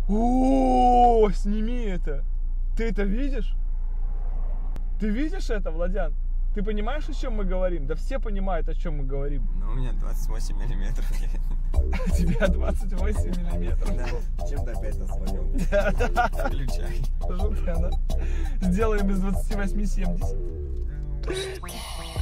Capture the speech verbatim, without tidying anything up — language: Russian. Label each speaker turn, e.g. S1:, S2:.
S1: О, сними это. Ты это видишь? Ты видишь это, Владян? Ты понимаешь, о чем мы говорим? Да все понимают, о чем мы говорим.
S2: Ну, у меня двадцать восемь миллиметров.
S1: У тебя двадцать восемь миллиметров.
S2: Да, чем-то опять нас возьмем. Включай.
S1: Желтая, да? Сделаем из двадцати восьми семьдесят.